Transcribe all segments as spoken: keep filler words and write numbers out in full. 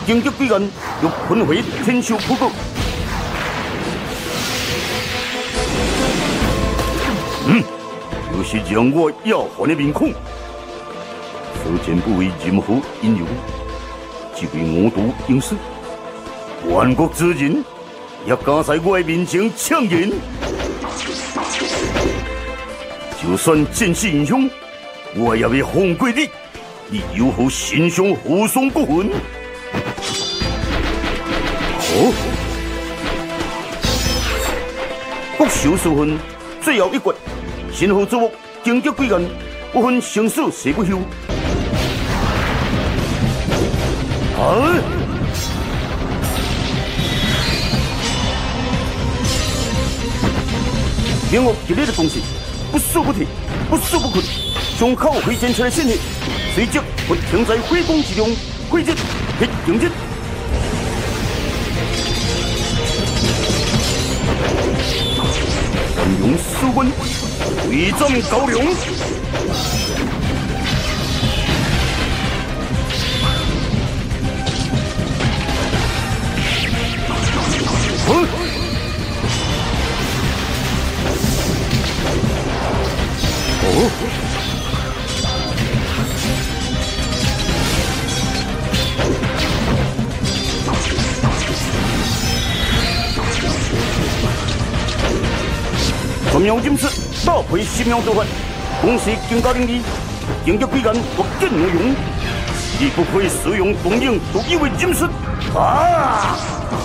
荆棘鬼眼欲焚毁天修普国。嗯，就是让我要还的面孔。此前不为任何引诱，只为我独应试。万国之人也敢在我的面前抢言，就算战死英雄，我也要放过你。你有何心胸护送国魂？哦，国寿书分最后一决，先后之物荆棘鬼眼，不分生死誓不休。啊！明我激烈的攻势，不输不退，不输不困，胸口挥剑出来鲜血，随即不停在挥弓之中，挥剑，嘿，迎剑。万用书棍，对战高粱。嗯。哦。分秒金翅，搭配十秒做法，同时更加灵力，荆棘鬼眼或剑无用，亦不可以使用东影独一为金翅。啊！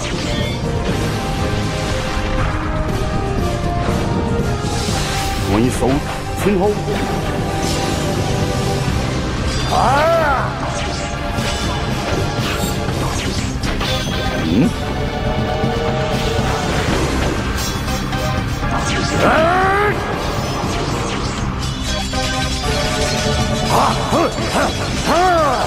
回首前后。啊！嗯。啊！啊！啊！啊！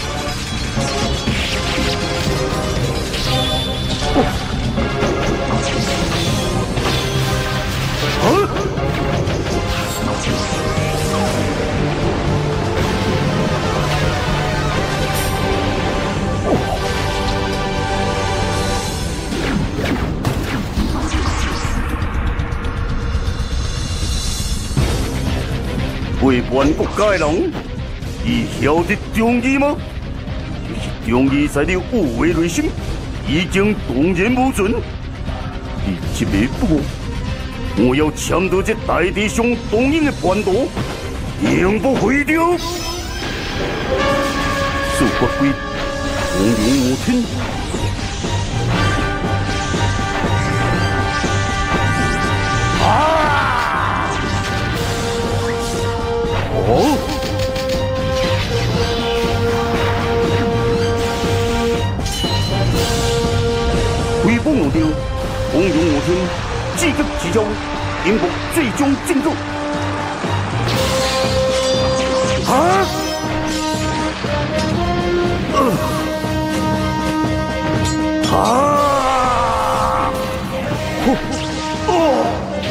陪伴国家的人，伊晓得忠义吗？就是忠义在你无为内心，已经动然无存。你一笔不过，我要抢夺这大地上东影的叛徒，永不毁掉。四国鬼，红龙无天。啊！哦，威风无丢，红勇无天，积极之中，赢获最终进入。啊！呃、啊！哦哦！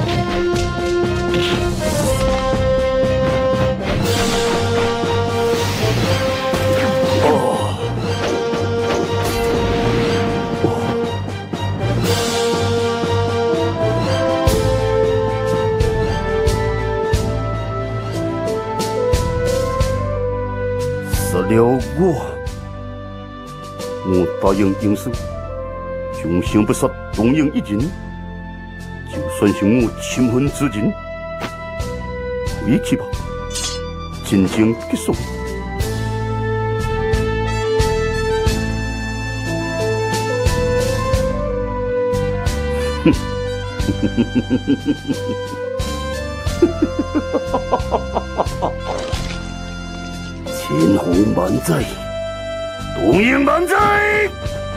了我，我答应应试，终生不杀东影一人。就算是我亲恨之人，回去吧，真正结束。哼，千呼万载，东影万载。